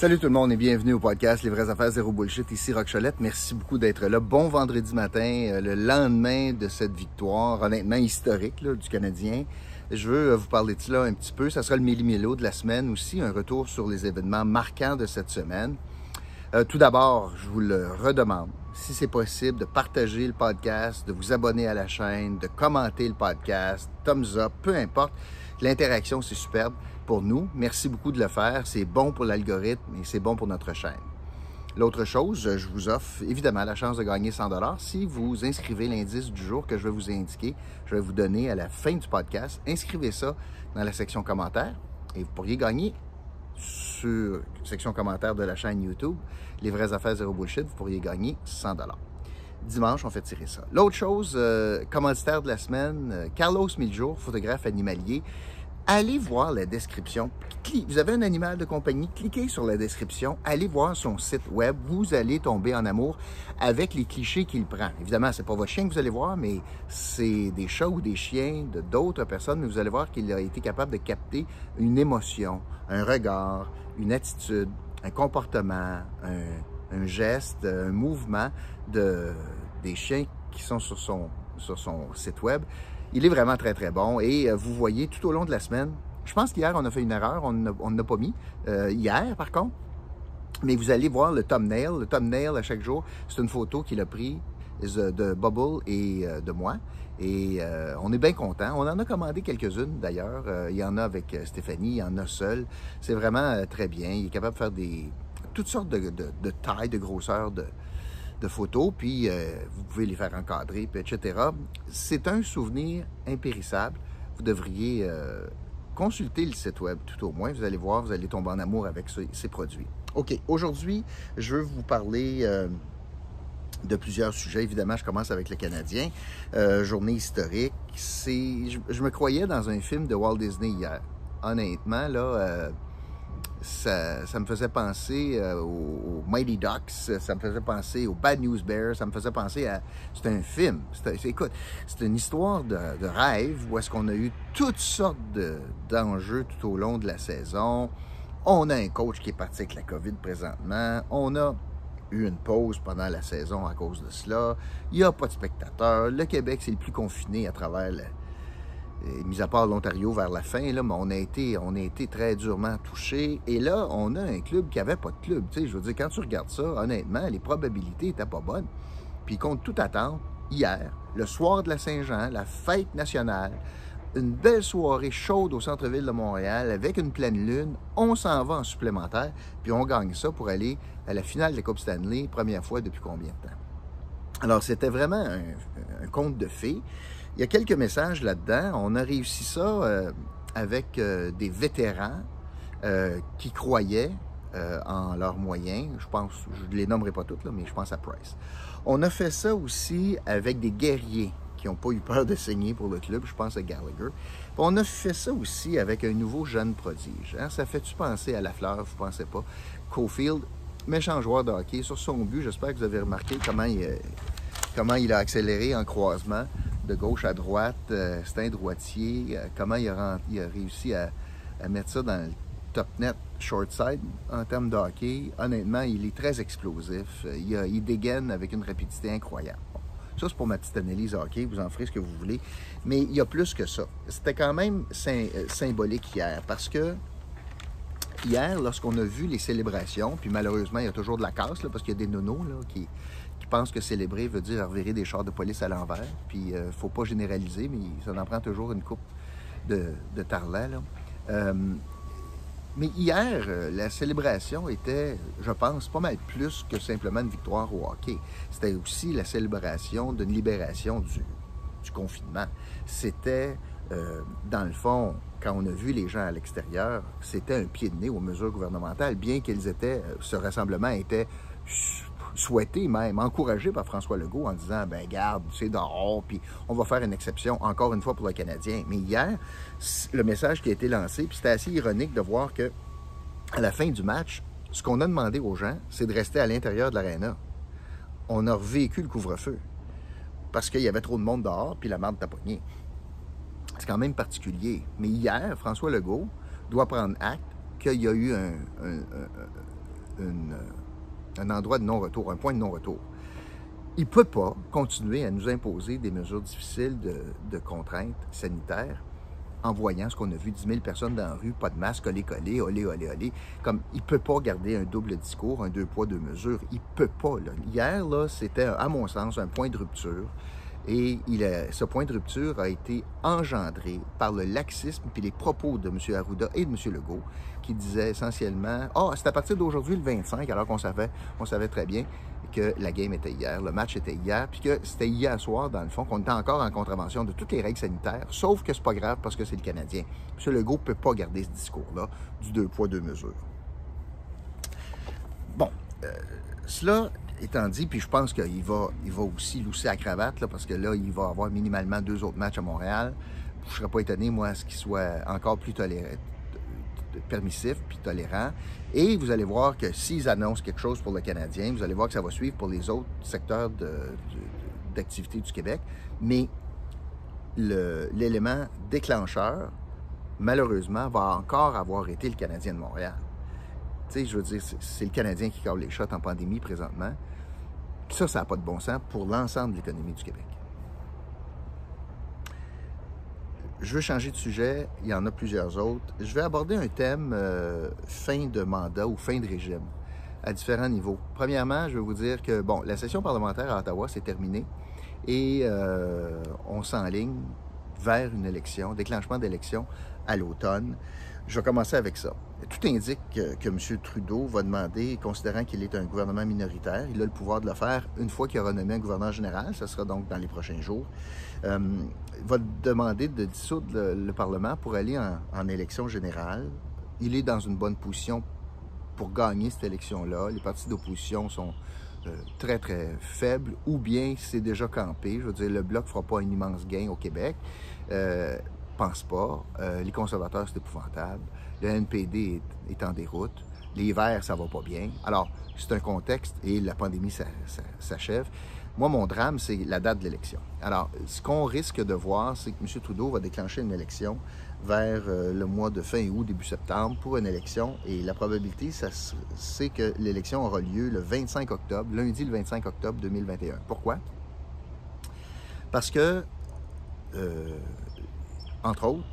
Salut tout le monde et bienvenue au podcast Les vraies affaires zéro bullshit. Ici Roch Cholette. Merci beaucoup d'être là. Bon vendredi matin, le lendemain de cette victoire, honnêtement historique là, du Canadien. Je veux vous parler de cela un petit peu. Ça sera le méli-mélo de la semaine aussi, un retour sur les événements marquants de cette semaine. Tout d'abord, je vous le redemande, si c'est possible, de partager le podcast, de vous abonner à la chaîne, de commenter le podcast, thumbs up, peu importe. L'interaction, c'est superbe pour nous. Merci beaucoup de le faire. C'est bon pour l'algorithme et c'est bon pour notre chaîne. L'autre chose, je vous offre évidemment la chance de gagner 100 $ si vous inscrivez l'indice du jour que je vais vous indiquer. Je vais vous donner à la fin du podcast. Inscrivez ça dans la section commentaires et vous pourriez gagner sur la section commentaires de la chaîne YouTube, Les vraies affaires zéro bullshit, vous pourriez gagner 100 $. Dimanche, on fait tirer ça. L'autre chose, commanditaire de la semaine, Carlos Miljour, photographe animalier. Allez voir la description. Vous avez un animal de compagnie, cliquez sur la description, allez voir son site web. Vous allez tomber en amour avec les clichés qu'il prend. Évidemment, c'est pas votre chien que vous allez voir, mais c'est des chats ou des chiens de d'autres personnes. Mais vous allez voir qu'il a été capable de capter une émotion, un regard, une attitude, un comportement, un geste, un mouvement des chiens qui sont sur son site web. Il est vraiment très, très bon et vous voyez tout au long de la semaine, je pense qu'hier, on a fait une erreur, on n'a pas mis, hier par contre, mais vous allez voir le thumbnail. Le thumbnail à chaque jour, c'est une photo qu'il a prise de Bubble et de moi et on est bien contents. On en a commandé quelques-unes d'ailleurs, il y en a avec Stéphanie, il y en a seul. C'est vraiment très bien, il est capable de faire toutes sortes de tailles, de grosseurs, de photos, puis vous pouvez les faire encadrer, puis etc. C'est un souvenir impérissable. Vous devriez consulter le site web tout au moins. Vous allez voir, vous allez tomber en amour avec ces produits. OK, aujourd'hui, je veux vous parler de plusieurs sujets. Évidemment, je commence avec le Canadien. Journée historique. Je me croyais dans un film de Walt Disney hier. Honnêtement, là... Ça me faisait penser aux Mighty Ducks, ça me faisait penser aux Bad News Bears, ça me faisait penser à... C'est un film. Écoute, c'est une histoire de rêve où est-ce qu'on a eu toutes sortes d'enjeux tout au long de la saison. On a un coach qui est parti avec la COVID présentement. On a eu une pause pendant la saison à cause de cela. Il n'y a pas de spectateurs. Le Québec, c'est le plus confiné à travers mis à part l'Ontario vers la fin, là, mais on a été très durement touchés. Et là, on a un club qui n'avait pas de club. Tu sais, je veux dire, quand tu regardes ça, honnêtement, les probabilités n'étaient pas bonnes. Puis contre toute attente, hier, le soir de la Saint-Jean, la fête nationale, une belle soirée chaude au centre-ville de Montréal avec une pleine lune, on s'en va en supplémentaire, puis on gagne ça pour aller à la finale de la Coupe Stanley, première fois depuis combien de temps? Alors, c'était vraiment un conte de fées. Il y a quelques messages là-dedans. On a réussi ça avec des vétérans qui croyaient en leurs moyens. Je pense, je ne les nommerai pas toutes, là, mais je pense à Price. On a fait ça aussi avec des guerriers qui n'ont pas eu peur de saigner pour le club. Je pense à Gallagher. Puis on a fait ça aussi avec un nouveau jeune prodige. Hein? Ça fait-tu penser à Lafleur? Vous ne pensez pas? Caulfield, méchant joueur de hockey. Sur son but, j'espère que vous avez remarqué comment il a accéléré en croisement de gauche à droite. C'est un droitier. Comment il a réussi à mettre ça dans le top net short side en termes de hockey. Honnêtement, il est très explosif. Il dégaine avec une rapidité incroyable. Bon, ça, c'est pour ma petite analyse hockey. Vous en ferez ce que vous voulez. Mais il y a plus que ça. C'était quand même symbolique hier parce que hier, lorsqu'on a vu les célébrations, puis malheureusement, il y a toujours de la casse là, parce qu'il y a des nonos là, qui pensent que célébrer veut dire revirer des chars de police à l'envers. Puis, faut pas généraliser, mais ça en prend toujours une coupe de tarlats. Mais hier, la célébration était, je pense, pas mal plus que simplement une victoire au hockey. C'était aussi la célébration d'une libération du confinement. C'était, dans le fond, quand on a vu les gens à l'extérieur, c'était un pied de nez aux mesures gouvernementales, bien qu'ils étaient, ce rassemblement était souhaité même, encouragé par François Legault en disant, ben garde, c'est dehors, puis on va faire une exception encore une fois pour le Canadien. Mais hier, le message qui a été lancé, puis c'était assez ironique de voir que à la fin du match, ce qu'on a demandé aux gens, c'est de rester à l'intérieur de l'aréna. On a revécu le couvre-feu parce qu'il y avait trop de monde dehors, puis la marde t'a pogné. C'est quand même particulier. Mais hier, François Legault doit prendre acte qu'il y a eu un endroit de non-retour, un point de non-retour. Il ne peut pas continuer à nous imposer des mesures difficiles de contraintes sanitaires en voyant ce qu'on a vu, 10 000 personnes dans la rue, pas de masque, olé, olé. Comme, il ne peut pas garder un double discours, un deux poids, deux mesures. Il ne peut pas. Là. Hier, là, c'était, à mon sens, un point de rupture. Et ce point de rupture a été engendré par le laxisme et les propos de M. Arruda et de M. Legault qui disaient essentiellement « Ah, c'est à partir d'aujourd'hui le 25 », alors qu'on savait très bien que la game était hier, le match était hier, puis que c'était hier soir, dans le fond, qu'on était encore en contravention de toutes les règles sanitaires, sauf que c'est pas grave parce que c'est le Canadien. M. Legault ne peut pas garder ce discours-là du deux poids, deux mesures. Bon, cela étant dit, puis je pense qu'il va aussi lousser la cravate, là, parce que là, il va avoir minimalement 2 autres matchs à Montréal. Je ne serais pas étonné, moi, à ce qu'il soit encore plus permissif puis tolérant. Et vous allez voir que s'ils annoncent quelque chose pour le Canadien, vous allez voir que ça va suivre pour les autres secteurs d'activité du Québec. Mais l'élément déclencheur, malheureusement, va encore avoir été le Canadien de Montréal. Tu sais, je veux dire, c'est le Canadien qui cale les shots en pandémie présentement. Ça n'a pas de bon sens pour l'ensemble de l'économie du Québec. Je veux changer de sujet, il y en a plusieurs autres. Je vais aborder un thème fin de mandat ou fin de régime à différents niveaux. Premièrement, je vais vous dire que, bon, la session parlementaire à Ottawa, c'est terminé et on s'enligne vers une élection, déclenchement d'élection à l'automne. Je vais commencer avec ça. Tout indique que M. Trudeau va demander, considérant qu'il est un gouvernement minoritaire, il a le pouvoir de le faire une fois qu'il aura nommé un gouverneur général, ce sera donc dans les prochains jours, va demander de dissoudre le Parlement pour aller en élection générale. Il est dans une bonne position pour gagner cette élection-là. Les partis d'opposition sont très, très faibles, ou bien c'est déjà campé. Je veux dire, le Bloc ne fera pas un immense gain au Québec. Pense pas. Les conservateurs, c'est épouvantable. Le NPD est en déroute. Les Verts, ça va pas bien. Alors, c'est un contexte et la pandémie s'achève. Moi, mon drame, c'est la date de l'élection. Alors, ce qu'on risque de voir, c'est que M. Trudeau va déclencher une élection vers le mois de fin août, début septembre, pour une élection. Et la probabilité, c'est que l'élection aura lieu le 25 octobre, lundi le 25 octobre 2021. Pourquoi? Parce que, entre autres,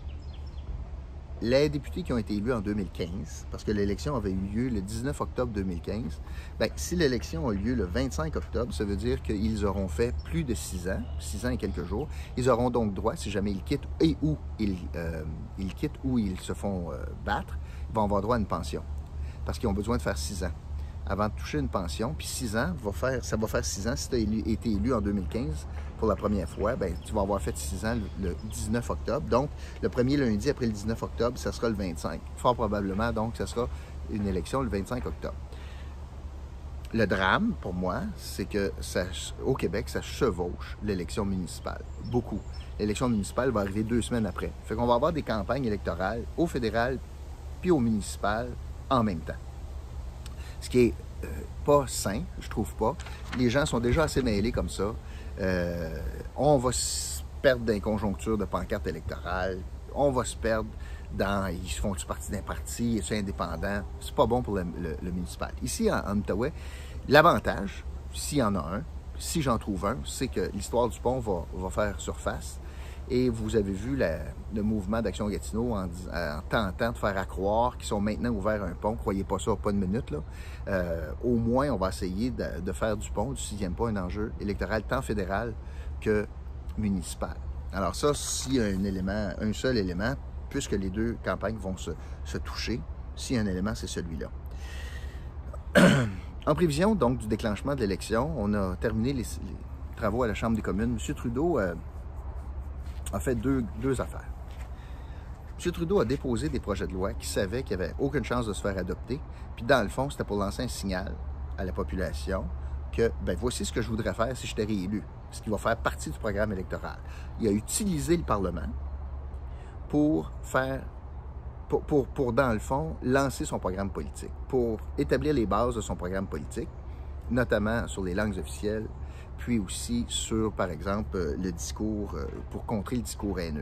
les députés qui ont été élus en 2015, parce que l'élection avait eu lieu le 19 octobre 2015, bien, si l'élection a eu lieu le 25 octobre, ça veut dire qu'ils auront fait plus de 6 ans et quelques jours. Ils auront donc droit, si jamais ils quittent et où ils quittent ou ils se font battre, ils vont avoir droit à une pension, parce qu'ils ont besoin de faire 6 ans avant de toucher une pension. Puis 6 ans, ça va faire 6 ans. Si tu as été élu en 2015 pour la première fois, bien, tu vas avoir fait 6 ans le 19 octobre. Donc, le premier lundi après le 19 octobre, ça sera le 25. Fort probablement, donc, ça sera une élection le 25 octobre. Le drame, pour moi, c'est que au Québec, ça chevauche l'élection municipale. Beaucoup. L'élection municipale va arriver 2 semaines après. Fait qu'on va avoir des campagnes électorales au fédéral puis au municipal en même temps. Ce qui est pas sain, je trouve pas. Les gens sont déjà assez mêlés comme ça. On va se perdre dans les conjonctures de pancartes électorales. On va se perdre dans... Ils font-tu partie d'un parti? Ils sont indépendants? C'est pas bon pour le municipal. Ici, en Outaouais, l'avantage, s'il y en a un, si j'en trouve un, c'est que l'histoire du pont va faire surface. Et vous avez vu le mouvement d'Action Gatineau en tentant de faire accroire qu'ils sont maintenant ouverts un pont. Croyez pas ça, pas de minute, là. Au moins, on va essayer de faire du pont, du 6e pont, un enjeu électoral tant fédéral que municipal. Alors ça, s'il y a un seul élément, puisque les deux campagnes vont se toucher, s'il y a un élément, c'est celui-là. En prévision, donc, du déclenchement de l'élection, on a terminé les travaux à la Chambre des communes. M. Trudeau a fait deux affaires. M. Trudeau a déposé des projets de loi qui savaient qu'il n'y avait aucune chance de se faire adopter. Puis dans le fond, c'était pour lancer un signal à la population que, ben voici ce que je voudrais faire si j'étais réélu, ce qui va faire partie du programme électoral. Il a utilisé le Parlement pour dans le fond, lancer son programme politique, pour établir les bases de son programme politique, notamment sur les langues officielles, puis aussi sur, par exemple, le discours, pour contrer le discours haineux.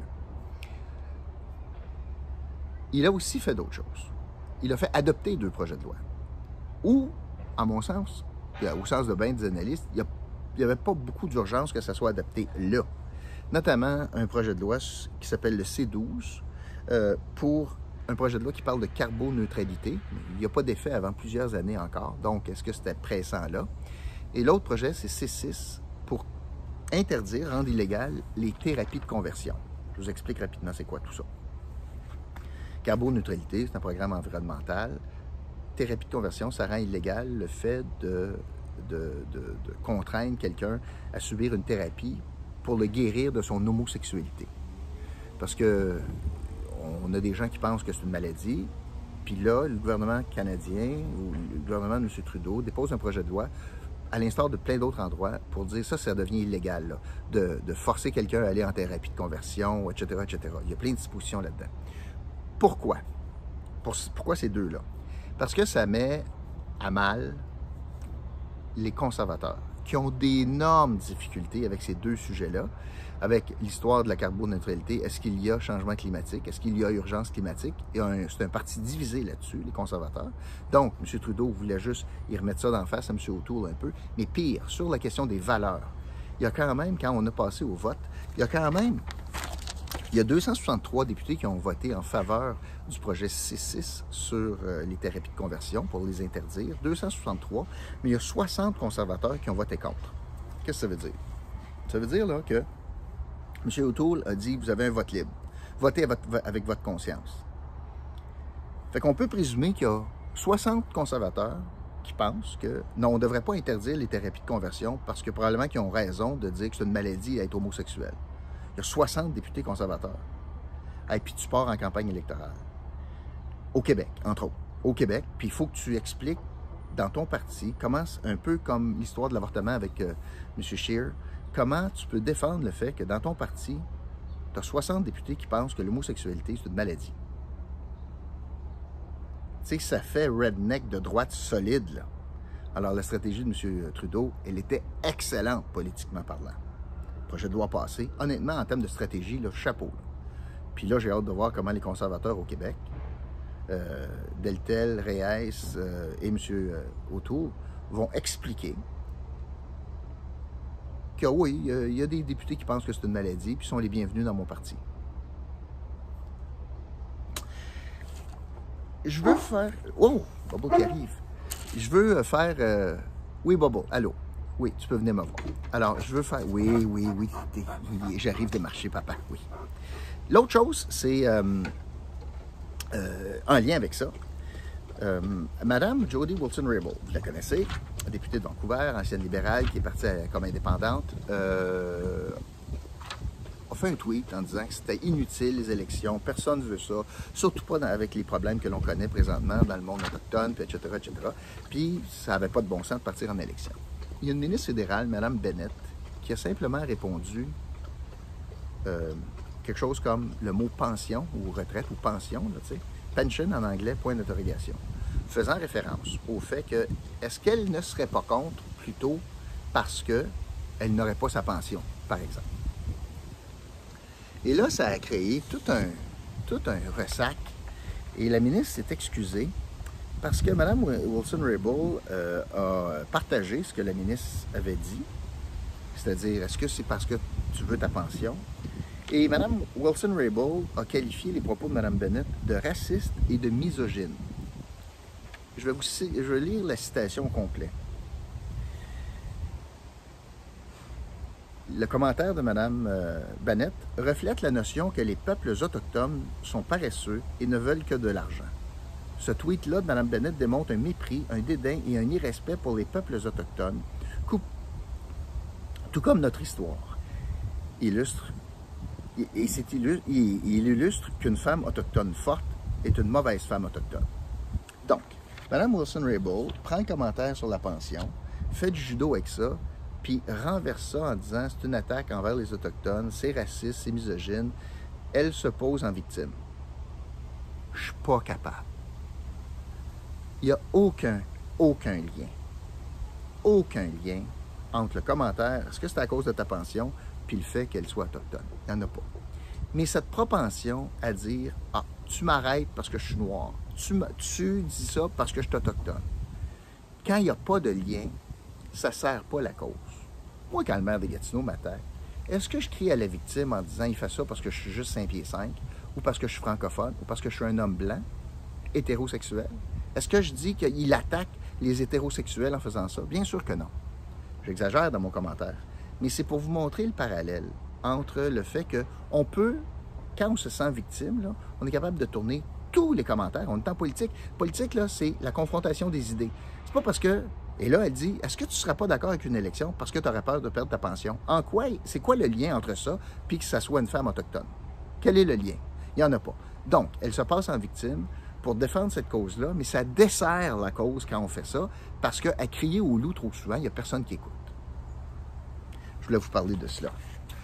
Il a aussi fait d'autres choses. Il a fait adopter 2 projets de loi. Ou, à mon sens, au sens de bien des analystes, il n'y avait pas beaucoup d'urgence que ça soit adapté là. Notamment un projet de loi qui s'appelle le C12 pour un projet de loi qui parle de carboneutralité. Il n'y a pas d'effet avant plusieurs années encore, donc est-ce que c'était pressant là? Et l'autre projet, c'est C6 pour interdire, rendre illégal les thérapies de conversion. Je vous explique rapidement c'est quoi tout ça. Carboneutralité, c'est un programme environnemental. Thérapie de conversion, ça rend illégal le fait de contraindre quelqu'un à subir une thérapie pour le guérir de son homosexualité. Parce que on a des gens qui pensent que c'est une maladie, puis là, le gouvernement canadien ou le gouvernement de M. Trudeau dépose un projet de loi, à l'instar de plein d'autres endroits, pour dire ça devient illégal, là, de forcer quelqu'un à aller en thérapie de conversion, etc., etc. Il y a plein de dispositions là-dedans. Pourquoi? Pourquoi ces deux-là? Parce que ça met à mal les conservateurs, qui ont d'énormes difficultés avec ces deux sujets-là, avec l'histoire de la carboneutralité. Est-ce qu'il y a changement climatique? Est-ce qu'il y a urgence climatique? Et c'est un parti divisé là-dessus, les conservateurs. Donc, M. Trudeau voulait juste y remettre ça d'en face à M. O'Toole un peu. Mais pire, sur la question des valeurs, il y a quand même, quand on a passé au vote, il y a 263 députés qui ont voté en faveur du projet C6 sur les thérapies de conversion pour les interdire. 263, mais il y a 60 conservateurs qui ont voté contre. Qu'est-ce que ça veut dire? Ça veut dire là, que M. O'Toole a dit, vous avez un vote libre. Votez avec votre conscience. Fait qu'on peut présumer qu'il y a 60 conservateurs qui pensent que non, on ne devrait pas interdire les thérapies de conversion parce que probablement qu'ils ont raison de dire que c'est une maladie à être homosexuel. Il y a 60 députés conservateurs. Et puis tu pars en campagne électorale. Au Québec, entre autres. Au Québec, puis il faut que tu expliques dans ton parti, comment, un peu comme l'histoire de l'avortement avec M. Scheer, comment tu peux défendre le fait que dans ton parti, tu as 60 députés qui pensent que l'homosexualité, c'est une maladie. Tu sais, ça fait redneck de droite solide, là. Alors, la stratégie de M. Trudeau, elle était excellente, politiquement parlant. Le projet de loi passé, honnêtement, en termes de stratégie, là, chapeau. Là. Puis là, j'ai hâte de voir comment les conservateurs au Québec, Deltel, Reyes et M. O'Toole, vont expliquer que oui, il y a des députés qui pensent que c'est une maladie, puis sont les bienvenus dans mon parti. Je veux faire... Oh, Bobo qui arrive. Je veux faire... Oui, Bobo, allô. Oui, tu peux venir me voir. Alors, je veux faire... Oui, j'arrive de marcher, papa, oui. L'autre chose, c'est en lien avec ça. Madame Jody Wilson-Raybould, vous la connaissez, députée de Vancouver, ancienne libérale, qui est partie comme indépendante, a fait un tweet en disant que c'était inutile les élections, personne ne veut ça, surtout pas avec les problèmes que l'on connaît présentement dans le monde autochtone, puis etc., etc. Puis ça n'avait pas de bon sens de partir en élection. Il y a une ministre fédérale, Mme Bennett, qui a simplement répondu quelque chose comme le mot pension ou retraite ou pension, là, tu sais, pension en anglais, point d'interrogation, faisant référence au fait que est-ce qu'elle ne serait pas contre plutôt parce qu'elle n'aurait pas sa pension, par exemple. Et là, ça a créé tout un ressac. Et la ministre s'est excusée parce que Mme Wilson-Raybould a partagé ce que la ministre avait dit, c'est-à-dire, est-ce que c'est parce que tu veux ta pension? Et Mme Wilson-Raybould a qualifié les propos de Mme Bennett de racistes et de misogynes. Je vais lire la citation au complet. Le commentaire de Mme Bennett reflète la notion que les peuples autochtones sont paresseux et ne veulent que de l'argent. Ce tweet-là de Mme Bennett démontre un mépris, un dédain et un irrespect pour les peuples autochtones, tout comme notre histoire illustre. Il illustre qu'une femme autochtone forte est une mauvaise femme autochtone. Donc, Mme Wilson-Raybould prend le commentaire sur la pension, fait du judo avec ça, puis renverse ça en disant c'est une attaque envers les Autochtones, c'est raciste, c'est misogyne. Elle se pose en victime. Je suis pas capable. Il n'y a aucun lien entre le commentaire, est-ce que c'est à cause de ta pension, puis le fait qu'elle soit autochtone. Il n'y en a pas. Mais cette propension à dire « Ah, tu m'arrêtes parce que je suis noir. Tu dis ça parce que je suis autochtone. » Quand il n'y a pas de lien, ça ne sert pas la cause. Moi, quand le maire de Gatineau m'attaque, est-ce que je crie à la victime en disant « il fait ça parce que je suis juste 5 pieds 5 » ou parce que je suis francophone ou parce que je suis un homme blanc, hétérosexuel? Est-ce que je dis qu'il attaque les hétérosexuels en faisant ça? Bien sûr que non. J'exagère dans mon commentaire. Mais c'est pour vous montrer le parallèle entre le fait qu'on peut, quand on se sent victime, là, on est capable de tourner tous les commentaires. On est en politique. Politique, là, c'est la confrontation des idées. C'est pas parce que... Et là, elle dit, est-ce que tu ne seras pas d'accord avec une élection parce que tu aurais peur de perdre ta pension? En quoi? C'est quoi le lien entre ça puis que ça soit une femme autochtone? Quel est le lien? Il n'y en a pas. Donc, elle se passe en victime pour défendre cette cause-là, mais ça dessert la cause quand on fait ça parce qu'à crier au loup trop souvent, il n'y a personne qui écoute. Je voulais vous parler de cela.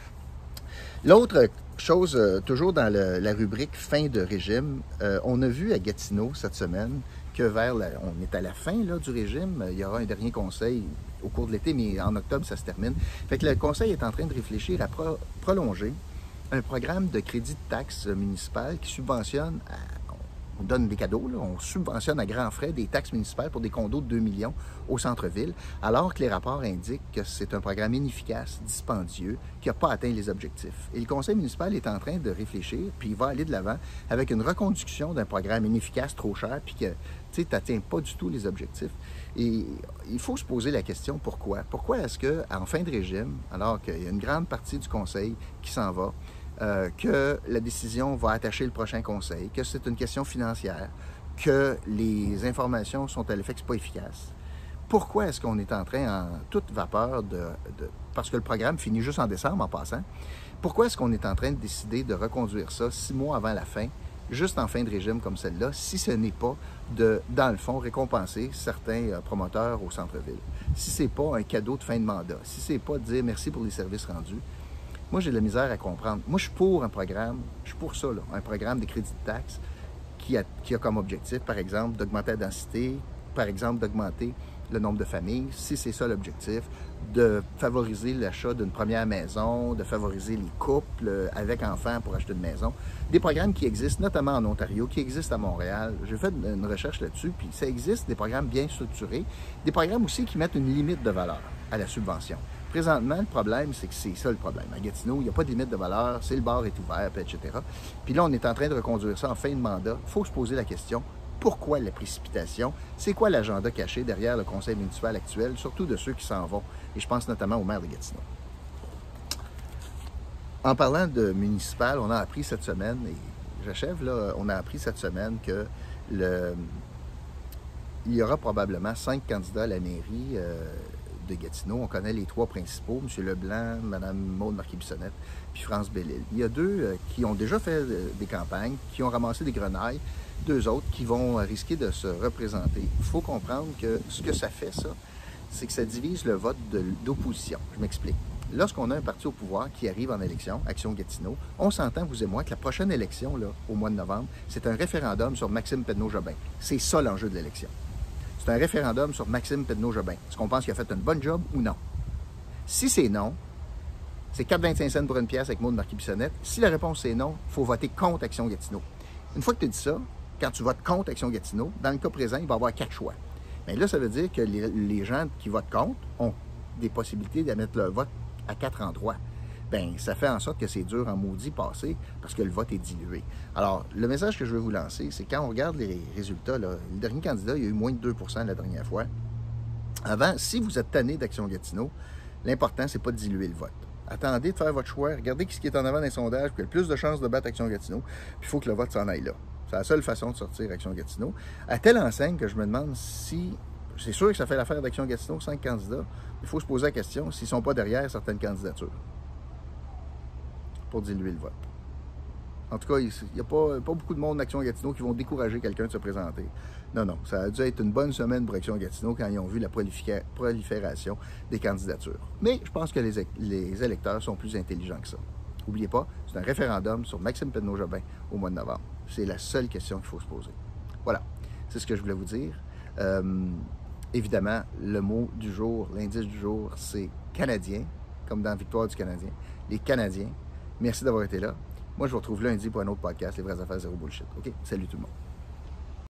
L'autre chose, toujours dans la rubrique fin de régime, on a vu à Gatineau cette semaine que on est à la fin là, du régime, il y aura un dernier conseil au cours de l'été, mais en octobre, ça se termine. Fait que le conseil est en train de réfléchir à prolonger un programme de crédit de taxes municipales qui subventionne, on donne des cadeaux, là, on subventionne à grands frais des taxes municipales pour des condos de 2 millions au centre-ville, alors que les rapports indiquent que c'est un programme inefficace, dispendieux, qui n'a pas atteint les objectifs. Et le conseil municipal est en train de réfléchir, puis il va aller de l'avant avec une reconduction d'un programme inefficace, trop cher, puis que tu n'atteins pas du tout les objectifs. Et il faut se poser la question, pourquoi? Pourquoi est-ce qu'en fin de régime, alors qu'il y a une grande partie du conseil qui s'en va, que la décision va attacher le prochain conseil, que c'est une question financière, que les informations sont à l'effet que ce n'est pas efficace. Pourquoi est-ce qu'on est en train, en toute vapeur, parce que le programme finit juste en décembre en passant, pourquoi est-ce qu'on est en train de décider de reconduire ça 6 mois avant la fin, juste en fin de régime comme celle-là, si ce n'est pas de, dans le fond, récompenser certains promoteurs au centre-ville, si ce n'est pas un cadeau de fin de mandat, si ce n'est pas de dire merci pour les services rendus? Moi, j'ai de la misère à comprendre. Moi, je suis pour un programme, je suis pour ça, là, un programme de crédit de taxes qui a comme objectif, par exemple, d'augmenter la densité, par exemple, d'augmenter le nombre de familles, si c'est ça l'objectif, de favoriser l'achat d'une première maison, de favoriser les couples avec enfants pour acheter une maison. Des programmes qui existent, notamment en Ontario, qui existent à Montréal. J'ai fait une recherche là-dessus, puis ça existe, des programmes bien structurés, des programmes aussi qui mettent une limite de valeur à la subvention. Présentement, le problème, c'est que c'est ça le problème. À Gatineau, il n'y a pas de limite de valeur, c'est le bar est ouvert, etc. Puis là, on est en train de reconduire ça en fin de mandat. Il faut se poser la question, pourquoi la précipitation? C'est quoi l'agenda caché derrière le conseil municipal actuel, surtout de ceux qui s'en vont? Et je pense notamment au maire de Gatineau. En parlant de municipal, on a appris cette semaine, et j'achève là, on a appris cette semaine que il y aura probablement 5 candidats à la mairie de Gatineau. On connaît les 3 principaux, M. Leblanc, Mme Maude Marquis-Bissonnette, puis France Bellil. Il y a 2 qui ont déjà fait des campagnes, qui ont ramassé des grenailles, 2 autres qui vont risquer de se représenter. Il faut comprendre que ce que ça fait, ça, c'est que ça divise le vote d'opposition. Je m'explique. Lorsqu'on a un parti au pouvoir qui arrive en élection, Action Gatineau, on s'entend, vous et moi, que la prochaine élection, là, au mois de novembre, c'est un référendum sur Maxime Pedneau-Jobin. C'est ça l'enjeu de l'élection. C'est un référendum sur Maxime Pedneau-Jobin. Est-ce qu'on pense qu'il a fait une bonne job ou non? Si c'est non, c'est 4,25 cents pour une pièce avec Maude Marquis-Bissonnette. Si la réponse est non, il faut voter contre Action Gatineau. Une fois que tu dis ça, quand tu votes contre Action Gatineau, dans le cas présent, il va y avoir 4 choix. Mais là, ça veut dire que les gens qui votent contre ont des possibilités de mettre leur vote à 4 endroits. Bien, ça fait en sorte que c'est dur en maudit passer parce que le vote est dilué. Alors, le message que je veux vous lancer, c'est quand on regarde les résultats, là, le dernier candidat, il y a eu moins de 2 % la dernière fois. Avant, si vous êtes tanné d'Action Gatineau, l'important, c'est pas de diluer le vote. Attendez de faire votre choix, regardez ce qui est en avant dans les sondages, puis il y a le plus de chances de battre Action Gatineau, puis il faut que le vote s'en aille là. C'est la seule façon de sortir Action Gatineau. À telle enseigne que je me demande si... C'est sûr que ça fait l'affaire d'Action Gatineau, 5 candidats. Il faut se poser la question s'ils ne sont pas derrière certaines candidatures pour diluer le vote. En tout cas, il n'y a pas beaucoup de monde d'Action Gatineau qui vont décourager quelqu'un de se présenter. Non, non, ça a dû être une bonne semaine pour Action Gatineau quand ils ont vu la prolifération des candidatures. Mais je pense que les électeurs sont plus intelligents que ça. N'oubliez pas, c'est un référendum sur Maxime Pedneau-Jobin au mois de novembre. C'est la seule question qu'il faut se poser. Voilà, c'est ce que je voulais vous dire. Évidemment, le mot du jour, l'indice du jour, c'est Canadien, comme dans Victoire du Canadien. Les Canadiens. Merci d'avoir été là. Moi, je vous retrouve lundi pour un autre podcast, Les vraies affaires zéro bullshit. OK? Salut tout le monde.